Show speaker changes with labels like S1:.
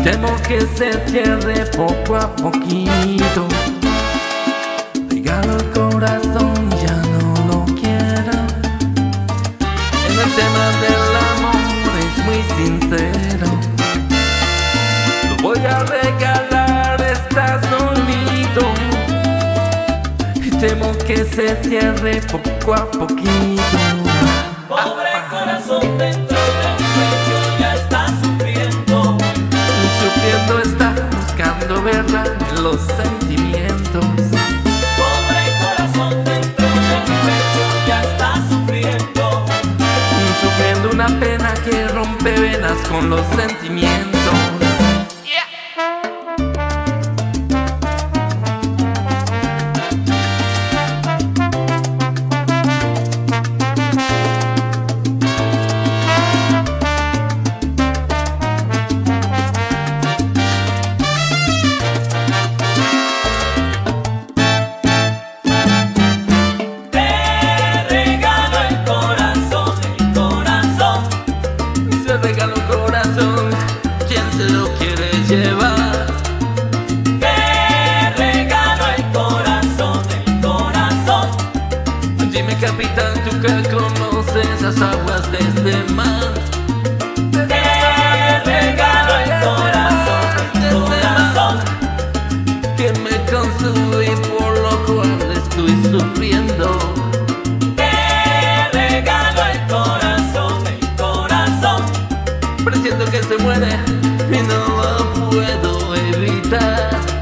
S1: Temo que se cierre poco a poquito. Regalo el corazón y ya no lo quiero. En el tema del amor es muy sincero. Lo voy a regalar, está solito. Y temo que se cierre poco a poquito.
S2: Pobre corazón dentro del pecho ya está sufriendo.
S1: Sufriendo está buscando verdad en los sentimientos.
S2: Pobre corazón dentro del pecho ya está sufriendo.
S1: Sufriendo una pena que rompe venas con los sentimientos. Regalo corazón, ¿quién se lo quiere llevar?
S2: Te regalo el corazón, el corazón.
S1: Dime capitán, tú que conoces las aguas de este mar.
S2: Te regalo el corazón, el corazón.
S1: Que me consume y por lo cual estoy sufriendo.
S2: Te regalo el corazón, el corazón.
S1: Presiento que se muere y no lo puedo evitar.